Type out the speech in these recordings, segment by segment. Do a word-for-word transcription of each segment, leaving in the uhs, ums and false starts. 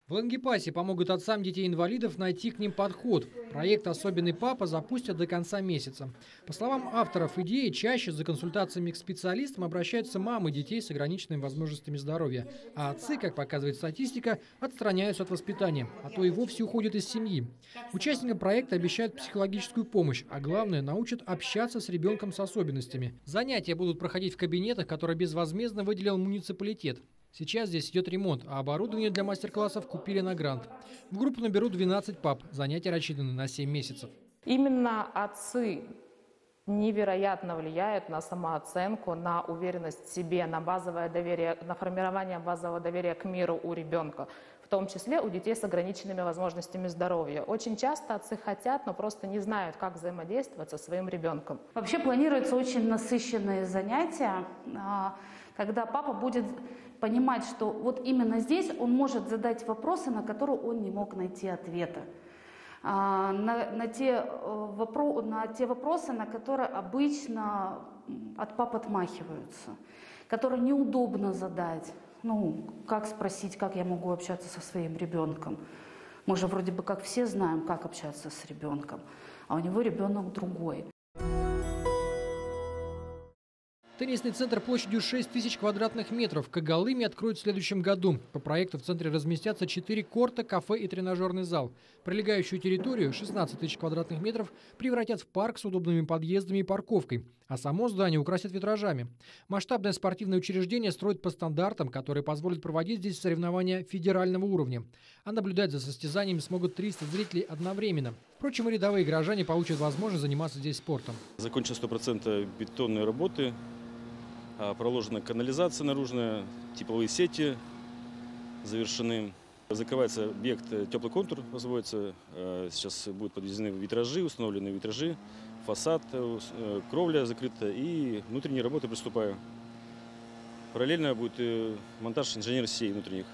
В Лангепасе помогут отцам детей-инвалидов найти к ним подход. Проект «Особенный папа» запустят до конца месяца. По словам авторов идеи, чаще за консультациями к специалистам обращаются мамы детей с ограниченными возможностями здоровья. А отцы, как показывает статистика, отстраняются от воспитания, а то и вовсе уходят из семьи. Участникам проекта обещают психологическую помощь, а главное – научат общаться с ребенком с особенностями. Занятия будут проходить в кабинетах, которые безвозмездно выделил муниципалитет. Сейчас здесь идет ремонт, а оборудование для мастер-классов купили на грант. В группу наберут двенадцать пап. Занятия рассчитаны на семь месяцев. Именно отцы невероятно влияют на самооценку, на уверенность в себе, на базовое доверие, на формирование базового доверия к миру у ребенка, в том числе у детей с ограниченными возможностями здоровья. Очень часто отцы хотят, но просто не знают, как взаимодействовать со своим ребенком. Вообще планируются очень насыщенные занятия, когда папа будет понимать, что вот именно здесь он может задать вопросы, на которые он не мог найти ответа. На, на, те, вопро, на те вопросы, на которые обычно от пап отмахиваются, которые неудобно задать. Ну, как спросить, как я могу общаться со своим ребенком? Мы же вроде бы как все знаем, как общаться с ребенком, а у него ребенок другой. Теннисный центр площадью шесть тысяч квадратных метров в Когалыме откроют в следующем году. По проекту в центре разместятся четыре корта, кафе и тренажерный зал. Прилегающую территорию, шестнадцать тысяч квадратных метров, превратят в парк с удобными подъездами и парковкой, а само здание украсят витражами. Масштабное спортивное учреждение строят по стандартам, которые позволят проводить здесь соревнования федерального уровня. А наблюдать за состязаниями смогут триста зрителей одновременно. Впрочем, и рядовые горожане получат возможность заниматься здесь спортом. Закончена сто процентов бетонные работы. Проложена канализация наружная, тепловые сети завершены. Закрывается объект теплый контур, возводится. Сейчас будут подведены витражи, установлены витражи, фасад, кровля закрыта и внутренние работы приступаю. Параллельно будет монтаж инженер-сетей внутренних.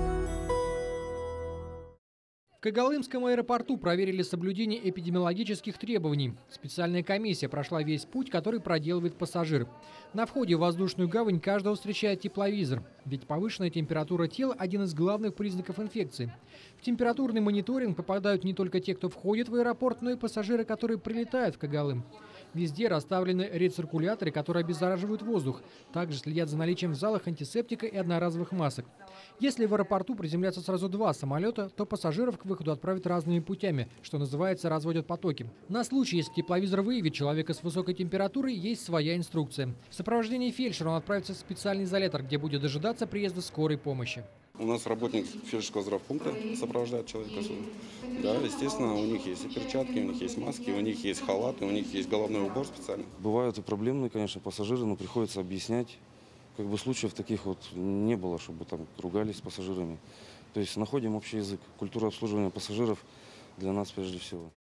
В Когалымском аэропорту проверили соблюдение эпидемиологических требований. Специальная комиссия прошла весь путь, который проделывает пассажир. На входе в воздушную гавань каждого встречает тепловизор. Ведь повышенная температура тела – один из главных признаков инфекции. В температурный мониторинг попадают не только те, кто входит в аэропорт, но и пассажиры, которые прилетают в Когалым. Везде расставлены рециркуляторы, которые обеззараживают воздух. Также следят за наличием в залах антисептика и одноразовых масок. Если в аэропорту приземлятся сразу два самолета, то пассажиров к выходу отправят разными путями, что называется разводят потоки. На случай, если тепловизор выявит человека с высокой температурой, есть своя инструкция. В сопровождении фельдшера он отправится в специальный изолятор, где будет дожидаться приезда скорой помощи. У нас работник фельдшерского здравпункта сопровождает человека сюда. Да, естественно, у них есть и перчатки, у них есть маски, у них есть халаты, у них есть головной убор специальный. Бывают и проблемные, конечно, пассажиры, но приходится объяснять. Как бы случаев таких вот не было, чтобы там ругались с пассажирами. То есть находим общий язык. Культура обслуживания пассажиров для нас прежде всего.